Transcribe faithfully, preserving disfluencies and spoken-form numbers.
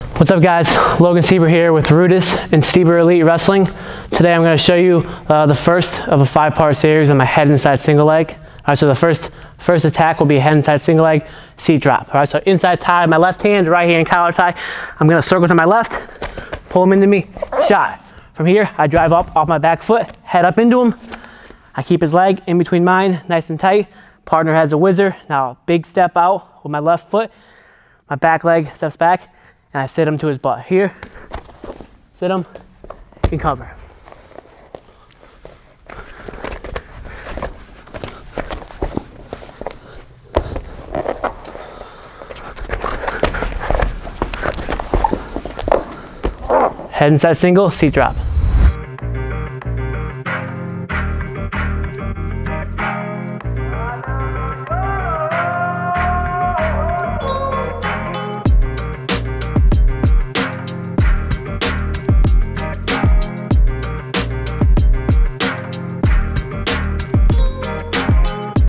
What's up guys, Logan Stieber here with Rudis and Stieber Elite Wrestling. Today I'm going to show you uh, the first of a five-part series on my head inside single leg. All right, so the first first attack will be a head inside single leg seat drop. All right, so inside tie, my left hand, right hand collar tie. I'm going to circle to my left, pull him into me, shot. From here, I drive up off my back foot, head up into him. I keep his leg in between mine, nice and tight. Partner has a whizzer. Now big step out with my left foot. My back leg steps back. And I sit him to his butt. Here, sit him, and cover. Head inside single, seat drop.